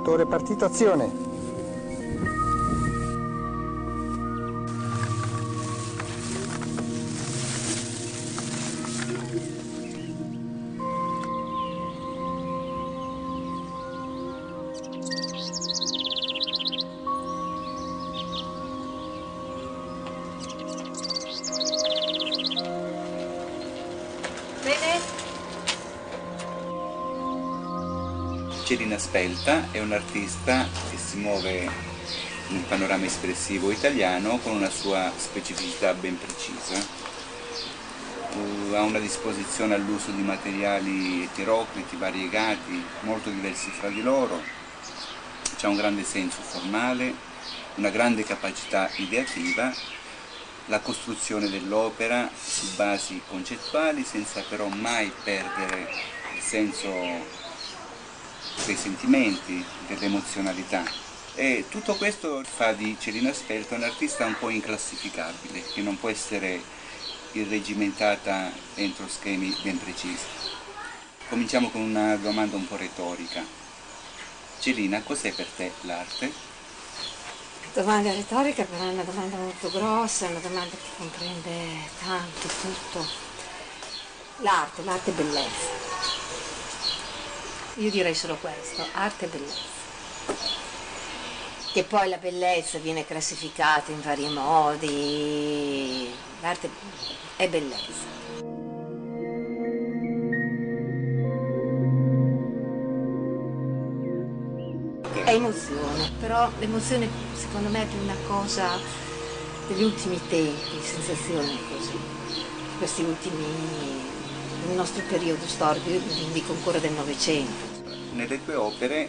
Attore, partita, azione. Celina Spelta è un'artista che si muove nel panorama espressivo italiano con una sua specificità ben precisa. Ha una disposizione all'uso di materiali eterocliti, variegati, molto diversi fra di loro, ha un grande senso formale, una grande capacità ideativa, la costruzione dell'opera su basi concettuali senza però mai perdere il senso dei sentimenti, dell'emozionalità, e tutto questo fa di Celina Spelta un'artista un po' inclassificabile, che non può essere irregimentata entro schemi ben precisi. Cominciamo con una domanda un po' retorica. Celina, cos'è per te l'arte? Domanda retorica, però è una domanda molto grossa, è una domanda che comprende tanto, tutto. L'arte è bellezza. Io direi solo questo, arte e bellezza. Che poi la bellezza viene classificata in vari modi, l'arte è bellezza. È emozione, però l'emozione secondo me è più una cosa degli ultimi tempi, sensazione così, questi ultimi, nel nostro periodo storico, io dico ancora del Novecento. Nelle tue opere,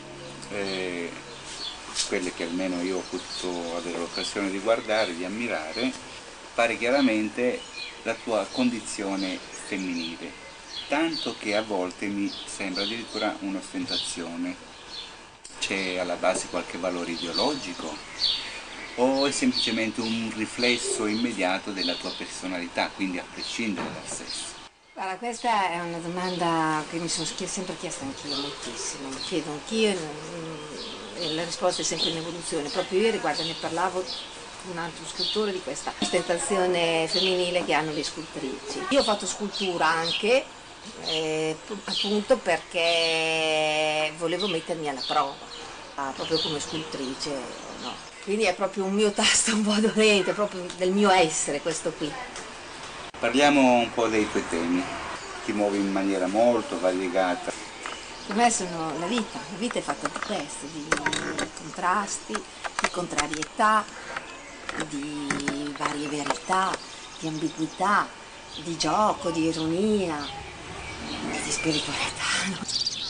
quelle che almeno io ho potuto avere l'occasione di guardare, di ammirare, pare chiaramente la tua condizione femminile, tanto che a volte mi sembra addirittura un'ostentazione. C'è alla base qualche valore ideologico o è semplicemente un riflesso immediato della tua personalità, quindi a prescindere dal sesso? Allora, questa è una domanda che mi sono sempre chiesta anch'io moltissimo, mi chiedo anch'io e la risposta è sempre in evoluzione. Proprio ieri, guarda, ne parlavo con un altro scultore di questa ostentazione femminile che hanno le scultrici. Io ho fatto scultura anche, appunto perché volevo mettermi alla prova, proprio come scultrice, no. Quindi è proprio un mio tasto un po' dolente, proprio del mio essere questo qui. Parliamo un po' dei tuoi temi, ti muovi in maniera molto variegata. Per me sono la vita è fatta di questo, di contrasti, di contrarietà, di varie verità, di ambiguità, di gioco, di ironia, di spiritualità.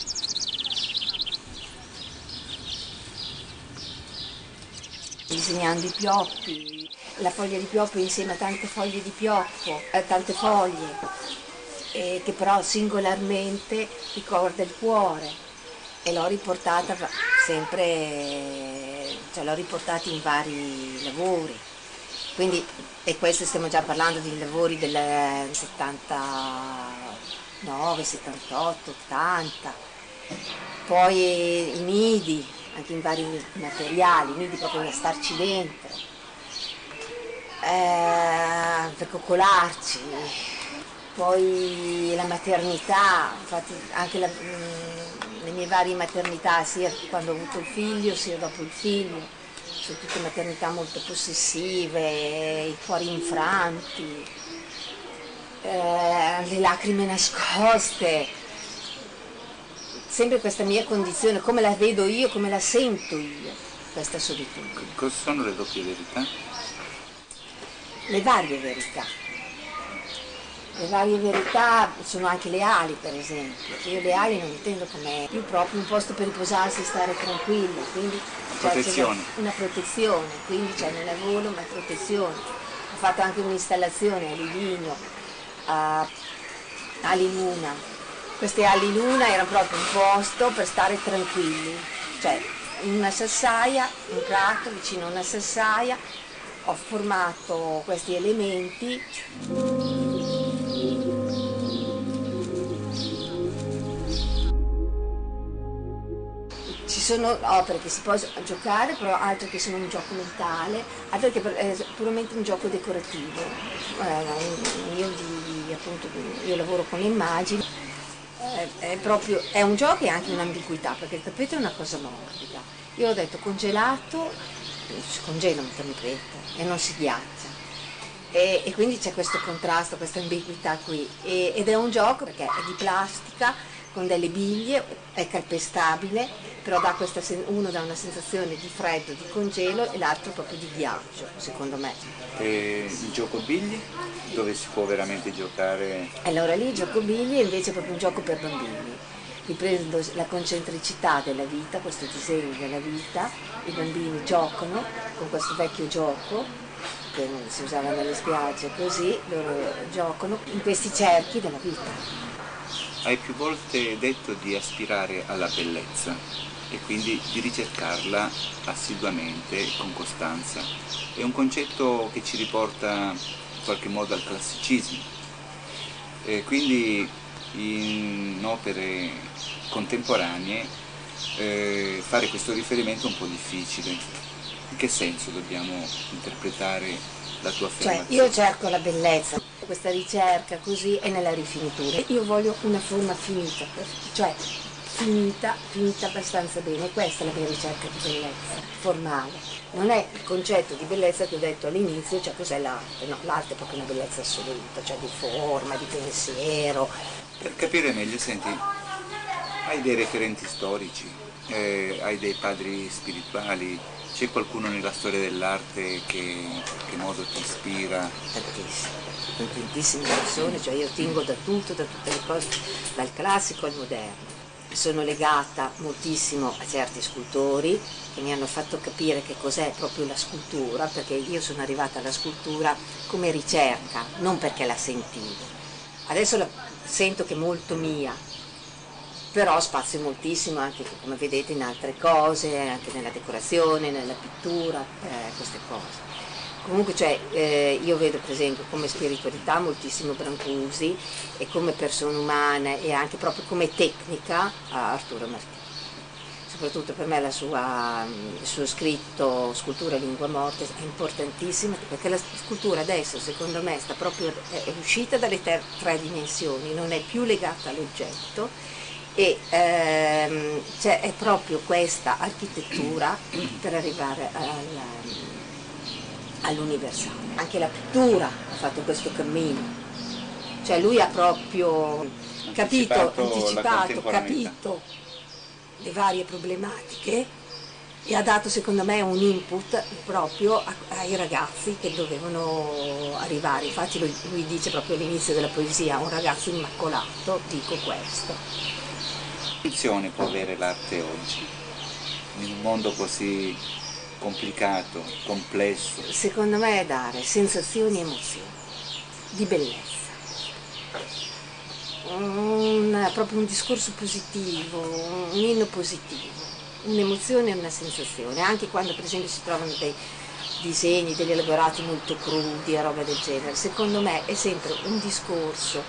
Disegnando i pioppi, la foglia di pioppo insieme a tante foglie di pioppo, tante foglie, che però singolarmente ricorda il cuore, e l'ho riportata sempre, cioè l'ho riportata in vari lavori. Quindi, e questo stiamo già parlando di lavori del 79, 78, 80, poi i nidi, anche in vari materiali, nidi proprio da starci dentro, per coccolarci, poi la maternità, infatti anche le mie varie maternità, sia quando ho avuto il figlio sia dopo il figlio, sono tutte maternità molto possessive, i cuori infranti, le lacrime nascoste, sempre questa mia condizione, come la vedo io, come la sento io, questa solitudine. Cosa sono le doppie verità? Le varie verità. Le varie verità sono anche le ali, per esempio. Io le ali non intendo come più proprio un posto per riposarsi e stare tranquilla, quindi protezione. Una protezione, quindi c'è nel lavoro una protezione. Ho fatto anche un'installazione a Livigno, a Ali Luna. Queste ali luna erano proprio un posto per stare tranquilli, cioè in una sassaia, un prato vicino a una sassaia, ho formato questi elementi. Ci sono opere che si possono giocare, però altre che sono un gioco mentale, altre che è puramente un gioco decorativo. Appunto, io lavoro con le immagini, è un gioco e anche un'ambiguità, perché il tappeto è una cosa morbida. Io ho detto congelato, si congela un tappeto e non si ghiaccia. E quindi c'è questo contrasto, questa ambiguità qui, ed è un gioco perché è di plastica, con delle biglie, è calpestabile, però uno dà una sensazione di freddo, di congelo, e l'altro proprio di ghiaccio, secondo me. E il gioco biglie, dove si può veramente giocare? Allora lì il gioco biglie invece è proprio un gioco per bambini. Riprendo la concentricità della vita, questo disegno della vita, i bambini giocano con questo vecchio gioco che si usava nelle spiagge, così loro giocano in questi cerchi della vita. Hai più volte detto di aspirare alla bellezza e quindi di ricercarla assiduamente e con costanza. È un concetto che ci riporta in qualche modo al classicismo. E quindi in opere contemporanee fare questo riferimento è un po' difficile. In che senso dobbiamo interpretare la tua affermazione? Cioè, io cerco la bellezza, questa ricerca così è nella rifinitura. Io voglio una forma finita, cioè finita abbastanza bene. Questa è la mia ricerca di bellezza, formale. Non è il concetto di bellezza che ho detto all'inizio, cioè cos'è l'arte, no, l'arte è proprio una bellezza assoluta, cioè di forma, di pensiero. Per capire meglio, senti, hai dei referenti storici, hai dei padri spirituali, c'è qualcuno nella storia dell'arte che in qualche modo ti ispira? Tantissime persone, cioè io tingo da tutto, da tutte le cose, dal classico al moderno. Sono legata moltissimo a certi scultori che mi hanno fatto capire che cos'è proprio la scultura, perché io sono arrivata alla scultura come ricerca, non perché la sentivo. Adesso la sento che è molto mia, però spazio moltissimo anche, come vedete, in altre cose, anche nella decorazione, nella pittura, queste cose. Comunque, cioè, io vedo per esempio come spiritualità moltissimo Brancusi, e come persona umana e anche proprio come tecnica Arturo Martini. Soprattutto per me il suo scritto Scultura Lingua Morte è importantissimo, perché la scultura adesso secondo me è uscita dalle tre dimensioni, non è più legata all'oggetto, e cioè è proprio questa architettura per arrivare all'universale. Anche la pittura ha fatto questo cammino, cioè lui ha proprio capito le varie problematiche e ha dato secondo me un input proprio ai ragazzi che dovevano arrivare. Infatti lui dice proprio all'inizio della poesia: un ragazzo immacolato, dico questo. Che funzione può avere l'arte oggi, in un mondo così complicato, complesso? Secondo me è dare sensazioni e emozioni, di bellezza. Proprio un discorso positivo, un inno positivo, un'emozione e una sensazione, anche quando per esempio si trovano dei disegni, degli elaborati molto crudi e roba del genere. Secondo me è sempre un discorso,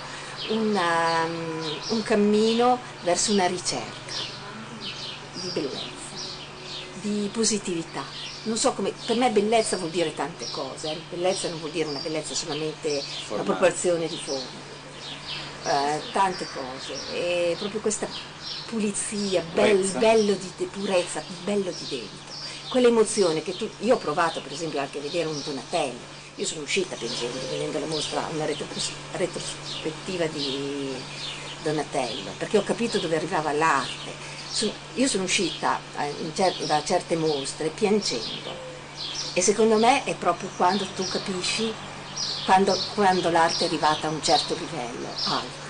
un cammino verso una ricerca di bellezza, di positività. Non so come, per me bellezza vuol dire tante cose, bellezza non vuol dire una bellezza solamente una proporzione di forma, tante cose, e proprio questa pulizia, bello di purezza, bello di dentro, quell'emozione che io ho provato per esempio anche a vedere un Donatello. Io sono uscita piangendo vedendo la mostra, una retrospettiva di Donatello, perché ho capito dove arrivava l'arte. Io sono uscita da certe mostre piangendo, e secondo me è proprio quando tu capisci, quando l'arte è arrivata a un certo livello alto.